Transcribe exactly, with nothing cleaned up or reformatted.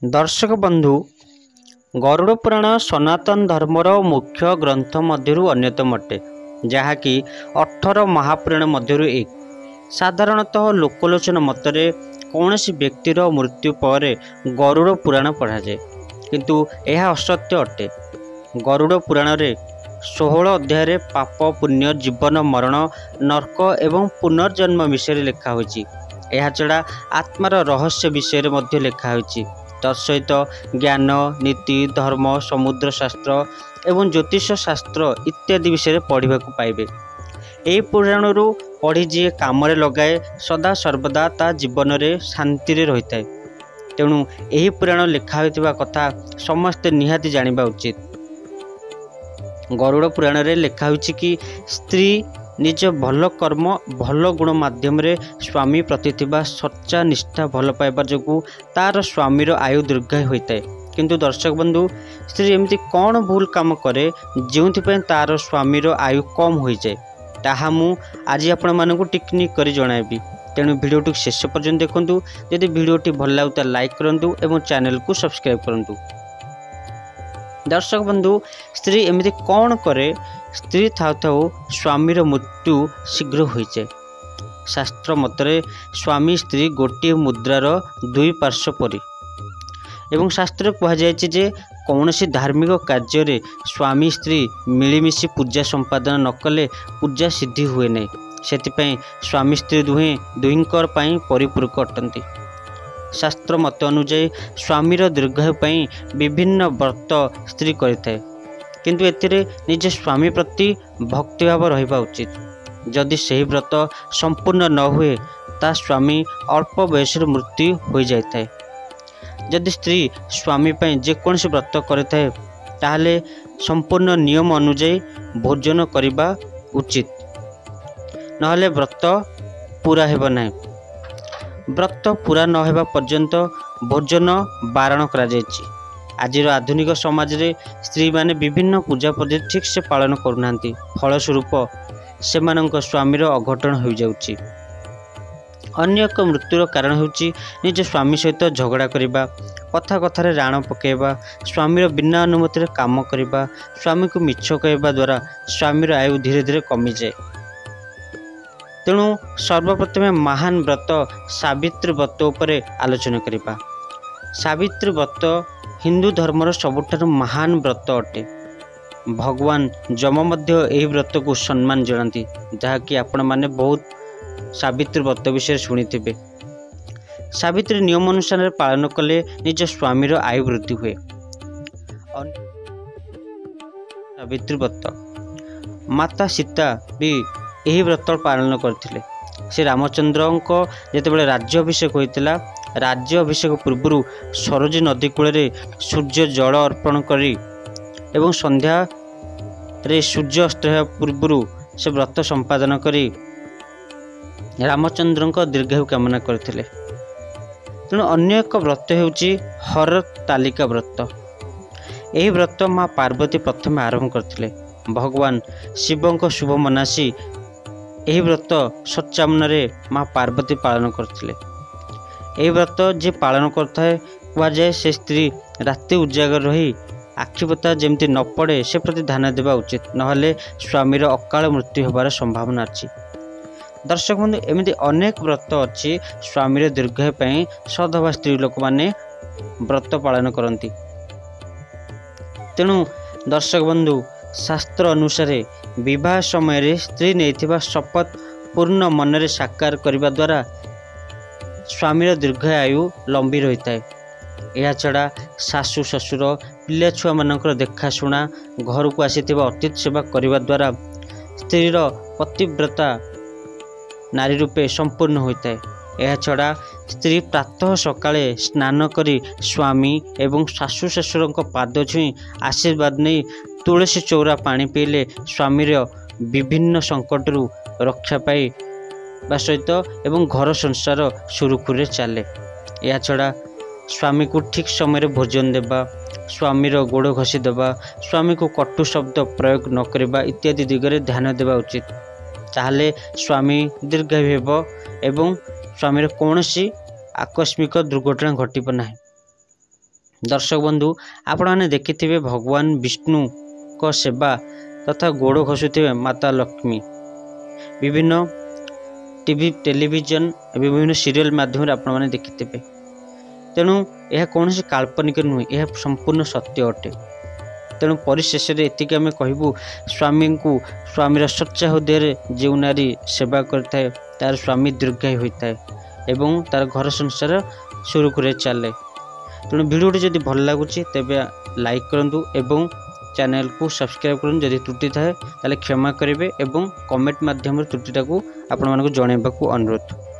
दर्शक बंधु गरुड़ पुराण सनातन धर्मर मुख्य ग्रंथ मध्यरु अन्यतम अटे, जहाँकि अठर महापुराण मध्यरु एक। साधारणतः लोकलोचन मतरे कौनसी व्यक्तिर मृत्यु पर गरुड़ पुराण पढ़ा जाए, किंतु यह असत्य अटे। गरुड़ पुराण रे षोहल अध्याय पाप पुण्य जीवन मरण नर्क एवं पुनर्जन्म विषय लिखा होइछि। यह छड़ा आत्मार रहस्य विषय मध्य लिखा होइछि। तत्सहित ज्ञान नीति धर्म समुद्र शास्त्र एवं ज्योतिष शास्त्र इत्यादि विषय पढ़ा पाइबे। यही पुराण रू पढ़ी जी काम लगाए सदा सर्वदा ता जीवन रे शांति रे रही है। तेणु यही पुराण लिखा होइतिबा कथा समस्ते निहाती जानिबा उचित। गरुड़ पुराण रे लिखा होइछि कि स्त्री निज भल कर्म भल गुण माध्यम रे स्वामी प्रति थिबा सच्चा निष्ठा भल पाइबा जोगु तार स्वामीर आयु दीर्घायु होइताए। किंतु दर्शक बंधु, स्त्री एमती कौन भूल काम करे जोंथिपय तार स्वामीर आयु कम हो जाए, ताहा मु आज आपण मानकु टिकनिक करी जणाइबी। तेणु भिडियोटी शेष पर्यंत देखंतु। यदि भिडियोटी भल लागुता लाइक करंतु एवं चैनल को सब्सक्राइब करंतु। दर्शक बंधु, स्त्री एमती कौन करे स्त्री थाउ थाउ स्वामीर मृत्यु शीघ्र हो जाए। शास्त्र मतरे स्वामी स्त्री गोटे मुद्रार दुई पार्श्व परी एवं शास्त्र कहुए जे कौनसी धार्मिक कार्य स्वामी स्त्री मिलमिशि पूजा संपादन न कले पूजा सिद्धि हुए नहीं। सेतिपय स्वामी स्त्री दुहे दुहींकर पई परिपूरक अटंती। शास्त्र मत अनुଯାयी स्वामीर दीर्घायु पई विभिन्न व्रत स्त्री करिथाए, किंतु एथिरे निज स्वामी प्रति भक्तिभाव रहिबा उचित। जदि सही व्रत संपूर्ण न हुए ता स्वामी अल्प बयस मृत्यु हो जाए। जदि स्त्री स्वामी पई जेकोसी व्रत करिथाए ताहले संपूर्ण नियम अनुଯାयी भोजन करिबा उचित, नहले व्रत पूरा हेबा नाही। व्रत पूरा न हेबा पर्यंत भोजन बारण करा जायछि। आज आधुनिक समाज रे स्त्री माने विभिन्न पूजा पद्धति ठीक से पालन करूना। फलस्वरूप सेमानंक स्वामीर अघटन हो जाउछि। अन्य एक मृत्युर कारण होउछि निज स्वामी सहित झगड़ा करिबा, कथा कथार राण पकेबा, स्वामीर बिना अनुमति रे काम करिबा, स्वामी को मिछ कहबा द्वारा स्वामीर आयु धीरे धीरे कमी जाए। तेणु सर्वप्रथमे महान व्रत सावित्री व्रत उपरे आलोचना करिबा। सावित्री व्रत हिंदू धर्मर सबुठारु महान व्रत अटे। भगवान जम मध्य एही व्रत को सम्मान जनाती, जहाँकि आपण माने बहुत सावित्री व्रत विषय शुणिथिबे। सावित्री नियम अनुसार पालन कले निज स्वामीर आयु वृद्धि हुए। सावित्री व्रत माता सीता भी यही व्रत पालन करथिले। से रामचंद्र जेतेबेले राज्याभिषेक होइतिला, राज्य अभिषेक पूर्व सरोज नदी कूल सूर्य जल अर्पण करी एवं संध्या रे सूर्य अस्त पूर्व से व्रत संपादन करी रामचंद्र दीर्घायु कामना करथिले। तेणु अन्य एक व्रत हेउची हर तालिका व्रत। यही व्रत माँ पार्वती प्रथम आरंभ करथिले। भगवान शिवंक शुभ मनासी यही व्रत सच्चामन रे माँ पार्वती पालन करथिले। यही व्रत जे पालन करथाए कहुए से स्त्री राति उजागर रही आखिपता जमती न पड़े से प्रति ध्यान देवा उचित, नहले स्वामीर अकाल मृत्यु होबार संभावना अच्छी। दर्शक बंधु, एमती अनेक व्रत अच्छी स्वामीर दीर्घायु पई सदभा स्त्री लोक माने व्रत पालन करती। तेणु दर्शक बंधु, शास्त्र अनुसार विवाह समय स्त्री नैथिबा शपथ पूर्ण मन रे साकार करने द्वारा स्वामीर दीर्घायु लंबी रही है। यह छड़ा सासु ससुर पिला छुआ मानकर देखाशुना घर को आसीथिबा अतिथि सेवा करने द्वारा स्त्रीर पतिव्रता नारी रूपे संपूर्ण होता है। यह छड़ा स्त्री प्रातः सकाळे स्नान करी स्वामी एवं सासु ससुर पाद छुई आशीर्वाद नहीं तुलसी चौरा पानी पीले स्वामीर विभिन्न संकटरू रक्षा पाई बा सहित एवं घर संसार सुरुखुरे चले। या छड़ा स्वामी को ठीक समय भोजन देवा, स्वामीर गोड़ घसी देवा, स्वामी को कटु शब्द प्रयोग न करवा इत्यादि दिगरे ध्यान देवा उचित। ताहले स्वामी दीर्घायु हेबो एवं स्वामीर कौनसी आकस्मिक दुर्घटना घटिब नाही। दर्शक बंधु आपण मैंने देखिथिबे भगवान विष्णु को सेवा तथा गोड़ घसुथिबे माता लक्ष्मी विभिन्न टीवी टेलीविजन विभिन्न सीरियल माध्यम आपण मैंने देखिथिबे। तेणु यह कौन से काल्पनिक नुहे, यह संपूर्ण सत्य अटे। तेणु परिशेष एतिक आम कहबू स्वामी को स्वामीर सच्चा हृदय जो नारी सेवा करता तार स्वामी दीर्घायु होता है एवं तार घर संसार सुरुखुरे चले। तेणु भिडियोटी जदि भल लगुच तेब लाइक करूँ एवं चैनल को सब्सक्राइब करूँ। जदि त्रुटि थाए ताले क्षमा करेंगे एवं कमेंट माध्यम त्रुटिटा को आपण मानक जणाइबा को अनुरोध।